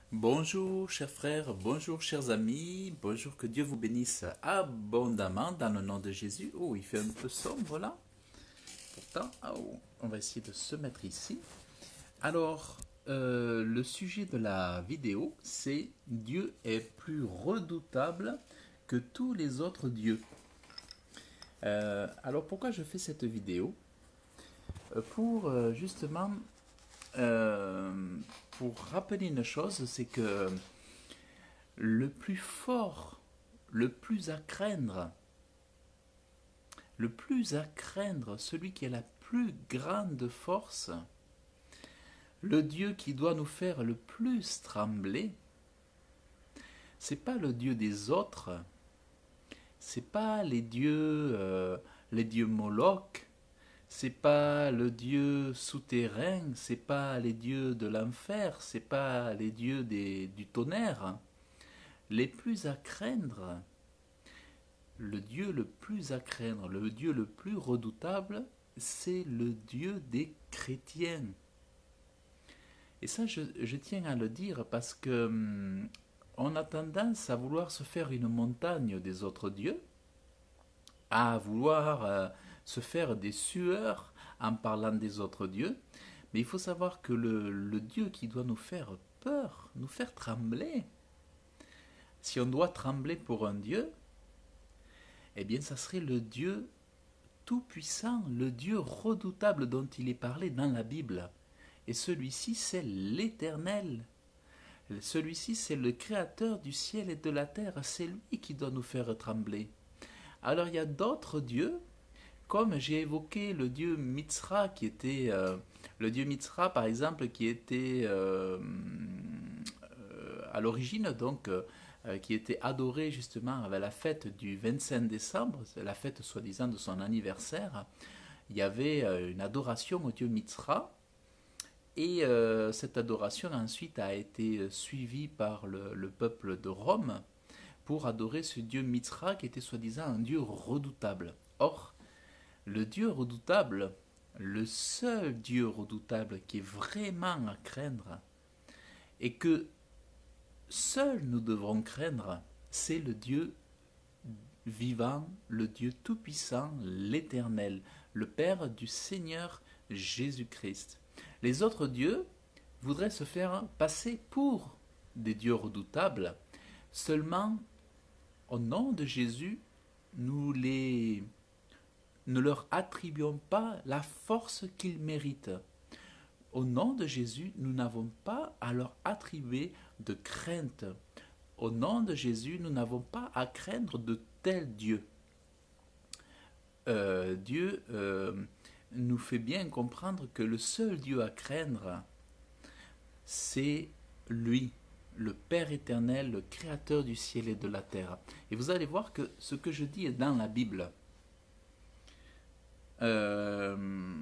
Bonjour chers frères, bonjour chers amis, bonjour, que Dieu vous bénisse abondamment dans le nom de Jésus. Oh, il fait un peu sombre là, pourtant, oh, on va essayer de se mettre ici. Alors, le sujet de la vidéo, c'est Dieu est plus redoutable que tous les autres dieux. Alors pourquoi je fais cette vidéo? Pour justement, euh, pour rappeler une chose, c'est que le plus fort, le plus à craindre, celui qui a la plus grande force, le Dieu qui doit nous faire le plus trembler, c'est pas le Dieu des autres, c'est pas les dieux Moloch, c'est pas le Dieu souterrain, c'est pas les dieux de l'enfer, c'est pas les dieux du tonnerre. Les plus à craindre, le Dieu le plus à craindre, le Dieu le plus redoutable, c'est le Dieu des chrétiens. Et ça, je tiens à le dire parce que on a tendance à vouloir se faire une montagne des autres dieux, à vouloir se faire des sueurs en parlant des autres dieux. Mais il faut savoir que le Dieu qui doit nous faire peur, nous faire trembler, si on doit trembler pour un Dieu, eh bien ça serait le Dieu tout-puissant, le Dieu redoutable dont il est parlé dans la Bible. Et celui-ci, c'est l'Éternel. Celui-ci, c'est le Créateur du ciel et de la terre. C'est lui qui doit nous faire trembler. Alors il y a d'autres dieux, comme j'ai évoqué le dieu Mithra, qui était le dieu Mithra, par exemple, qui était à l'origine, donc, qui était adoré justement à la fête du 25 décembre, c'est la fête soi-disant de son anniversaire. Il y avait une adoration au dieu Mithra, et cette adoration ensuite a été suivie par le peuple de Rome pour adorer ce dieu Mithra qui était soi-disant un dieu redoutable. Or, le dieu redoutable, le seul dieu redoutable qui est vraiment à craindre et que seul nous devrons craindre, c'est le Dieu vivant, le Dieu tout-puissant, l'Éternel, le Père du Seigneur Jésus-Christ. Les autres dieux voudraient se faire passer pour des dieux redoutables, seulement au nom de Jésus, ne leur attribuons pas la force qu'ils méritent. Au nom de Jésus, nous n'avons pas à leur attribuer de crainte. Au nom de Jésus, nous n'avons pas à craindre de tels dieux. Dieu nous fait bien comprendre que le seul Dieu à craindre, c'est lui, le Père éternel, le Créateur du ciel et de la terre. Et vous allez voir que ce que je dis est dans la Bible. Euh,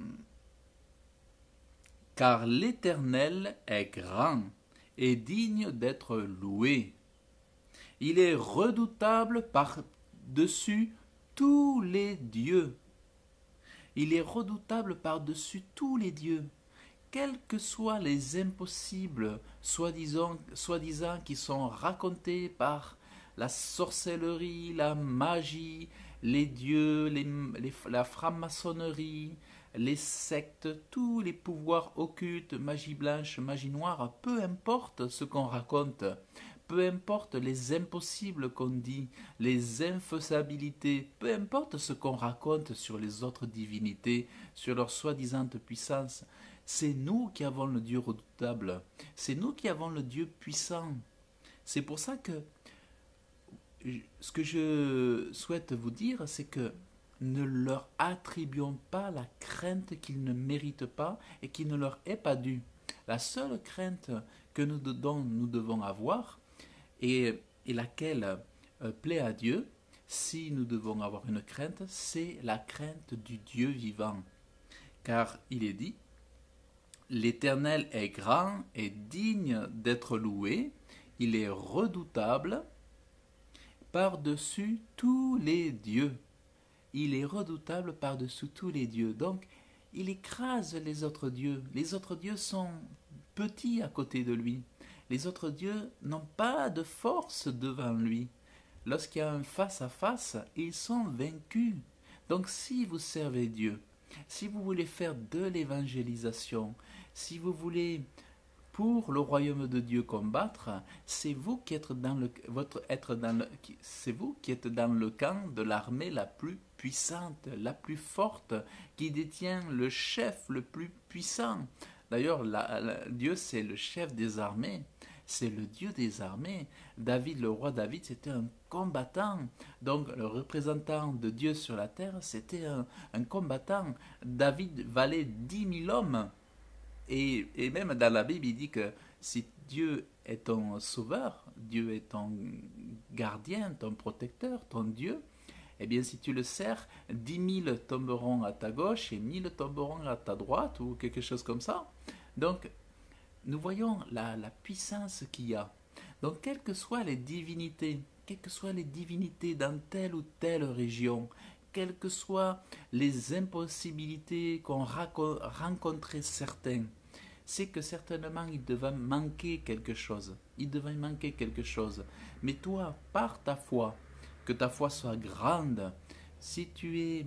Car l'Éternel est grand et digne d'être loué. Il est redoutable par-dessus tous les dieux. Il est redoutable par-dessus tous les dieux. Quels que soient les impossibles, soi-disant qui sont racontés par la sorcellerie, la magie, les dieux, la franc-maçonnerie, les sectes, tous les pouvoirs occultes, magie blanche, magie noire, peu importe ce qu'on raconte, peu importe les impossibles qu'on dit, les infaisabilités, peu importe ce qu'on raconte sur les autres divinités, sur leur soi-disant puissance, c'est nous qui avons le Dieu redoutable, c'est nous qui avons le Dieu puissant. C'est pour ça que ce que je souhaite vous dire, c'est que ne leur attribuons pas la crainte qu'ils ne méritent pas et qui ne leur est pas due. La seule crainte que dont nous devons avoir et laquelle plaît à Dieu, si nous devons avoir une crainte, c'est la crainte du Dieu vivant. Car il est dit, l'Éternel est grand et digne d'être loué, il est redoutable par-dessus tous les dieux. Il est redoutable par-dessus tous les dieux. Donc, il écrase les autres dieux. Les autres dieux sont petits à côté de lui. Les autres dieux n'ont pas de force devant lui. Lorsqu'il y a un face-à-face, ils sont vaincus. Donc si vous servez Dieu, si vous voulez faire de l'évangélisation, si vous voulez pour le royaume de Dieu combattre, c'est vous qui êtes dans le c'est vous qui êtes dans le camp de l'armée la plus puissante, la plus forte, qui détient le chef le plus puissant. D'ailleurs, Dieu c'est le chef des armées, c'est le Dieu des armées. David, le roi David, c'était un combattant. Donc le représentant de Dieu sur la terre, c'était un combattant. David valait 10 000 hommes. Et même dans la Bible, il dit que si Dieu est ton sauveur, Dieu est ton gardien, ton protecteur, ton Dieu, eh bien si tu le sers, 10 000 tomberont à ta gauche et 1 000 tomberont à ta droite ou quelque chose comme ça. Donc, nous voyons la puissance qu'il y a. Donc, quelles que soient les divinités dans telle ou telle région, quelles que soient les impossibilités qu'ont rencontrées certains, c'est que certainement il devait manquer quelque chose. Mais toi, par ta foi, que ta foi soit grande, si tu es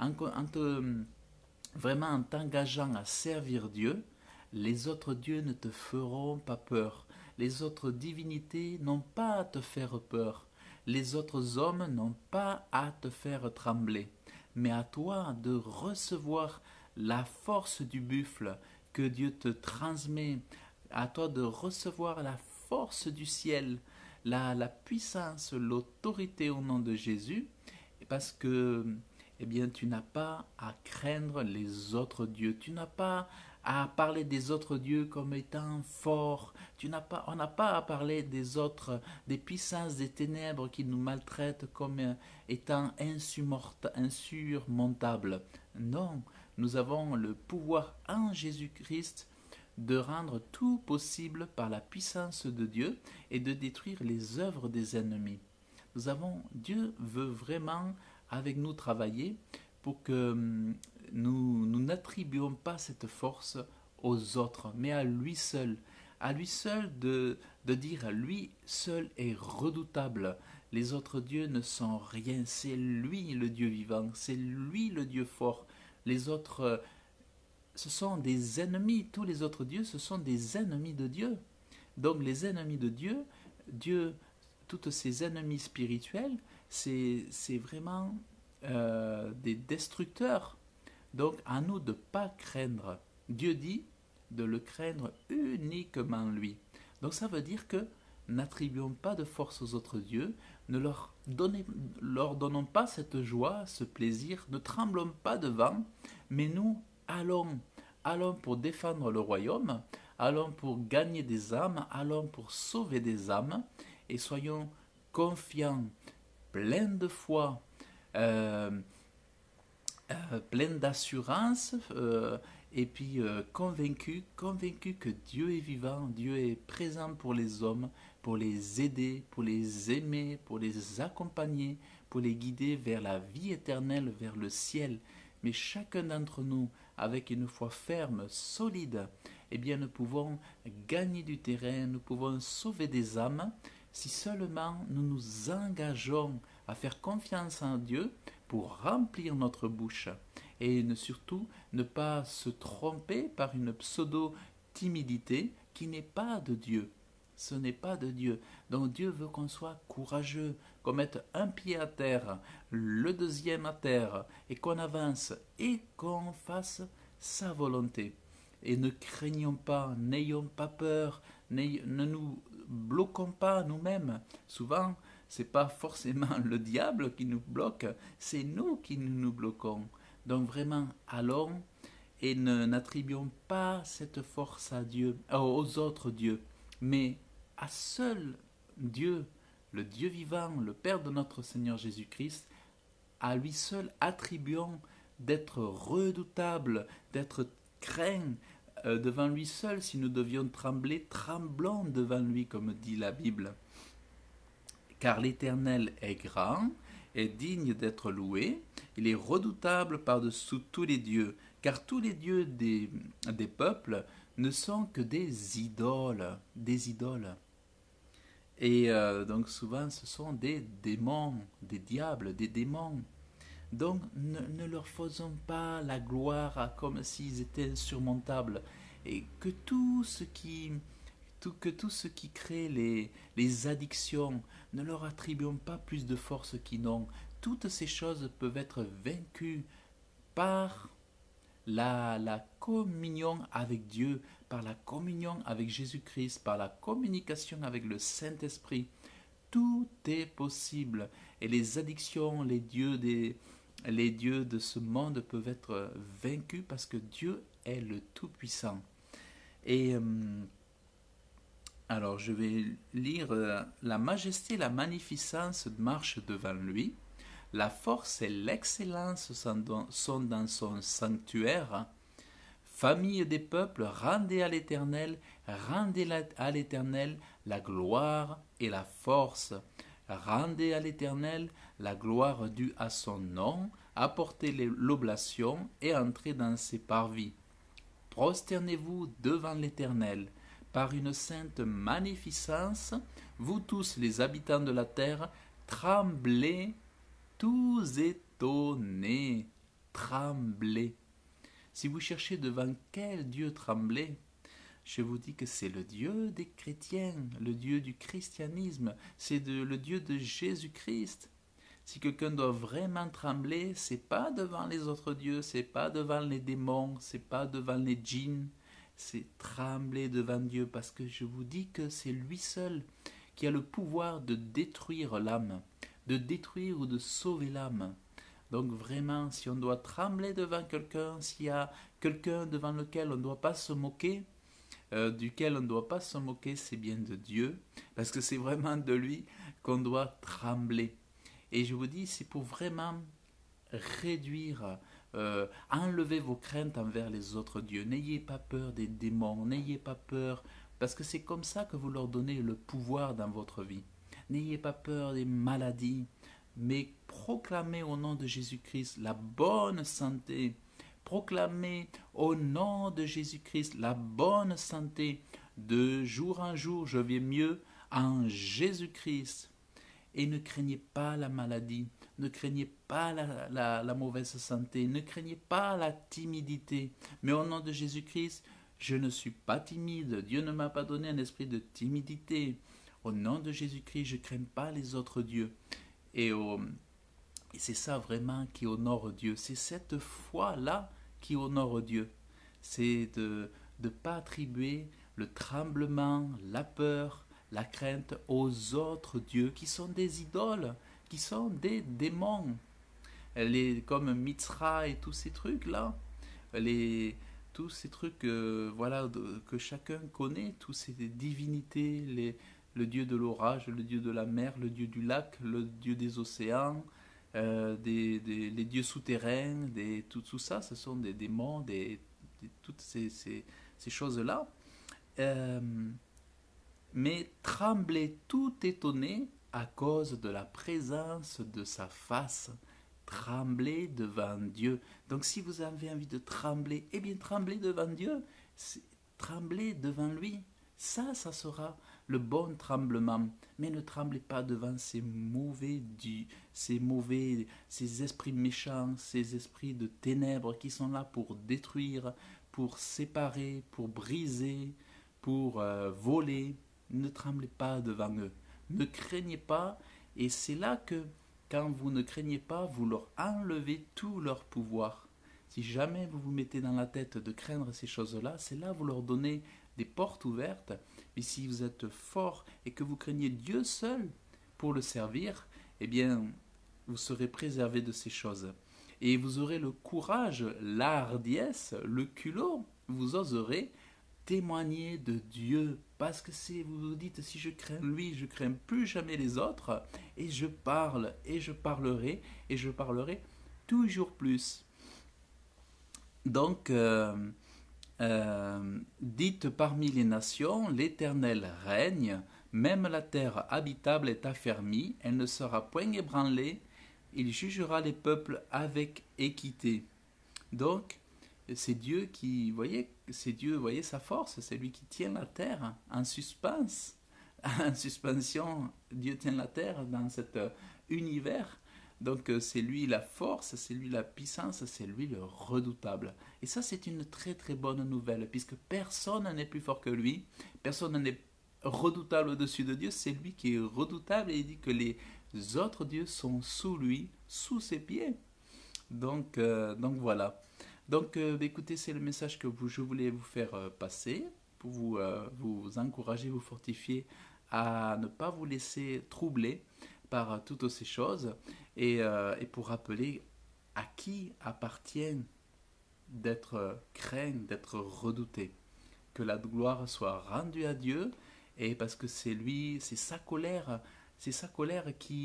vraiment en t'engageant à servir Dieu, les autres dieux ne te feront pas peur. Les autres divinités n'ont pas à te faire peur. Les autres hommes n'ont pas à te faire trembler. Mais à toi de recevoir la force du buffle que Dieu te transmet. À toi de recevoir la force du ciel, la puissance, l'autorité au nom de Jésus. Parce que eh bien, tu n'as pas à craindre les autres dieux. Tu n'as pas à parler des autres dieux comme étant forts. On n'a pas à parler des puissances des ténèbres qui nous maltraitent comme étant insurmontables. Non, nous avons le pouvoir en Jésus-Christ de rendre tout possible par la puissance de Dieu et de détruire les œuvres des ennemis. Dieu veut vraiment avec nous travailler pour que nous n'attribuons pas cette force aux autres, mais à lui seul. À lui seul de dire, lui seul est redoutable. Les autres dieux ne sont rien. C'est lui le Dieu vivant. C'est lui le Dieu fort. Les autres, ce sont des ennemis. Tous les autres dieux, ce sont des ennemis de Dieu. Donc les ennemis de Dieu, toutes ces ennemis spirituels, c'est vraiment des destructeurs. Donc à nous de ne pas craindre. Dieu dit de le craindre uniquement lui. Donc ça veut dire que n'attribuons pas de force aux autres dieux, ne leur donnons pas cette joie, ce plaisir, ne tremblons pas devant, mais nous allons pour défendre le royaume, allons pour gagner des âmes, allons pour sauver des âmes, et soyons confiants, pleins de foi, pleins d'assurance, et puis convaincus que Dieu est vivant, Dieu est présent pour les hommes, pour les aider, pour les aimer, pour les accompagner, pour les guider vers la vie éternelle, vers le ciel. Mais chacun d'entre nous, avec une foi ferme, solide, eh bien nous pouvons gagner du terrain, nous pouvons sauver des âmes, si seulement nous nous engageons à faire confiance en Dieu pour remplir notre bouche et surtout ne pas se tromper par une pseudo-timidité qui n'est pas de Dieu. Ce n'est pas de Dieu. Donc Dieu veut qu'on soit courageux, qu'on mette un pied à terre, le deuxième à terre, et qu'on avance et qu'on fasse sa volonté. Et ne craignons pas, n'ayons pas peur, ne nous bloquons pas nous-mêmes. Souvent, ce n'est pas forcément le diable qui nous bloque, c'est nous qui nous bloquons. Donc vraiment, allons et n'attribuons pas cette force à Dieu, aux autres dieux, mais à seul Dieu, le Dieu vivant, le Père de notre Seigneur Jésus-Christ. À lui seul attribuons d'être redoutable, d'être craint. Devant lui seul, si nous devions trembler, tremblons devant lui, comme dit la Bible. Car l'Éternel est grand et digne d'être loué, il est redoutable par-dessous tous les dieux, car tous les dieux des peuples ne sont que des idoles, des idoles. Et donc souvent ce sont des démons, des diables, des démons. Donc ne leur faisons pas la gloire comme s'ils étaient insurmontables. Et que tout ce qui crée les addictions, ne leur attribuons pas plus de force qu'ils n'ont. Toutes ces choses peuvent être vaincues par la communion avec Dieu, par la communion avec Jésus-Christ, par la communication avec le Saint-Esprit. Tout est possible. Et les addictions, les dieux de ce monde peuvent être vaincus parce que Dieu est le Tout-Puissant. Et alors je vais lire la majesté et la magnificence marchent devant lui. La force et l'excellence sont dans son sanctuaire. Famille des peuples, rendez à l'Éternel la gloire et la force. Rendez à l'Éternel la gloire due à son nom, apportez l'oblation et entrez dans ses parvis. Prosternez-vous devant l'Éternel. Par une sainte magnificence, vous tous les habitants de la terre, tremblez, tous étonnés, tremblez. Si vous cherchez devant quel Dieu trembler, je vous dis que c'est le Dieu des chrétiens, le Dieu du christianisme, c'est le Dieu de Jésus-Christ. Si quelqu'un doit vraiment trembler, c'est pas devant les autres dieux, c'est pas devant les démons, c'est pas devant les djinns, c'est trembler devant Dieu parce que je vous dis que c'est lui seul qui a le pouvoir de détruire l'âme, de détruire ou de sauver l'âme. Donc vraiment, si on doit trembler devant quelqu'un, s'il y a quelqu'un devant lequel on ne doit pas se moquer, duquel on ne doit pas se moquer, c'est bien de Dieu, parce que c'est vraiment de lui qu'on doit trembler. Et je vous dis, c'est pour vraiment réduire, enlever vos craintes envers les autres dieux. N'ayez pas peur des démons, n'ayez pas peur, parce que c'est comme ça que vous leur donnez le pouvoir dans votre vie. N'ayez pas peur des maladies, mais proclamez au nom de Jésus-Christ la bonne santé. Proclamez au nom de Jésus-Christ la bonne santé. De jour en jour, je vais mieux en Jésus-Christ. Et ne craignez pas la maladie, ne craignez pas la mauvaise santé, ne craignez pas la timidité. Mais au nom de Jésus-Christ, je ne suis pas timide. Dieu ne m'a pas donné un esprit de timidité. Au nom de Jésus-Christ, je ne crains pas les autres dieux. Et c'est ça vraiment qui honore Dieu. C'est cette foi-là qui honore Dieu. C'est de ne pas attribuer le tremblement, la peur, la crainte aux autres dieux qui sont des idoles, qui sont des démons. Comme Mithra et tous ces trucs-là, tous ces trucs voilà, que chacun connaît, toutes ces divinités, le dieu de l'orage, le dieu de la mer, le dieu du lac, le dieu des océans, les dieux souterrains, tout ça, ce sont des démons, toutes ces choses-là. Mais tremblez tout étonné à cause de la présence de sa face. Tremblez devant Dieu. Donc si vous avez envie de trembler, eh bien tremblez devant Dieu. Tremblez devant lui. Ça sera le bon tremblement. Mais ne tremblez pas devant ces ces esprits méchants, ces esprits de ténèbres qui sont là pour détruire, pour séparer, pour briser, pour voler. Ne tremblez pas devant eux. Ne craignez pas. Et c'est là que, quand vous ne craignez pas, vous leur enlevez tout leur pouvoir. Si jamais vous vous mettez dans la tête de craindre ces choses-là, c'est là que vous leur donnez des portes ouvertes. Mais si vous êtes fort et que vous craignez Dieu seul pour le servir, eh bien, vous serez préservé de ces choses. Et vous aurez le courage, la hardiesse, le culot, vous oserez témoigner de Dieu, parce que vous vous dites, si je crains lui, je crains plus jamais les autres, et je parle, et je parlerai, et je parlerai toujours plus. Donc, dites parmi les nations, l'Éternel règne, même la terre habitable est affermie, elle ne sera point ébranlée, il jugera les peuples avec équité. Donc, c'est Dieu qui, voyez, c'est Dieu, voyez sa force, c'est lui qui tient la terre en suspens, en suspension. Dieu tient la terre dans cet univers. Donc c'est lui la force, c'est lui la puissance, c'est lui le redoutable. Et ça c'est une très très bonne nouvelle, puisque personne n'est plus fort que lui, personne n'est redoutable au-dessus de Dieu, c'est lui qui est redoutable et il dit que les autres dieux sont sous lui, sous ses pieds. Donc voilà. Donc écoutez, c'est le message que je voulais vous faire passer pour vous encourager, vous fortifier à ne pas vous laisser troubler par toutes ces choses et pour rappeler à qui appartient d'être craint, d'être redouté. Que la gloire soit rendue à Dieu et parce que c'est lui, c'est sa colère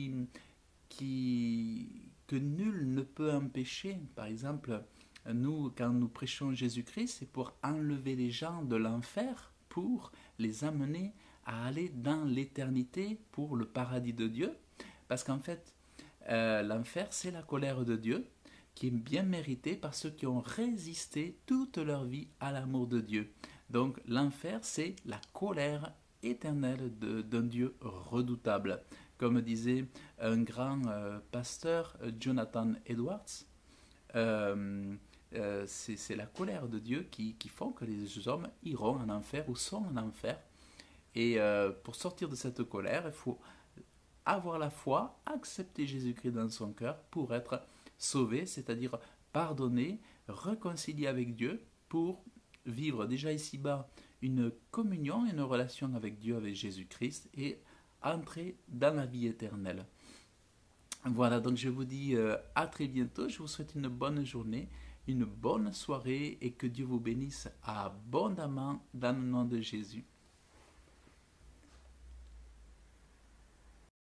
que nul ne peut empêcher. Par exemple, nous, quand nous prêchons Jésus-Christ, c'est pour enlever les gens de l'enfer, pour les amener à aller dans l'éternité pour le paradis de Dieu. Parce qu'en fait, l'enfer, c'est la colère de Dieu qui est bien méritée par ceux qui ont résisté toute leur vie à l'amour de Dieu. Donc l'enfer, c'est la colère éternelle d'un Dieu redoutable. Comme disait un grand pasteur, Jonathan Edwards, c'est la colère de Dieu qui font que les hommes iront en enfer ou sont en enfer. Et pour sortir de cette colère, il faut avoir la foi, accepter Jésus-Christ dans son cœur pour être sauvé, c'est-à-dire pardonner, réconcilier avec Dieu pour vivre déjà ici-bas une communion, une relation avec Dieu, avec Jésus-Christ et entrer dans la vie éternelle. Voilà, donc je vous dis à très bientôt, je vous souhaite une bonne journée, une bonne soirée et que Dieu vous bénisse abondamment dans le nom de Jésus.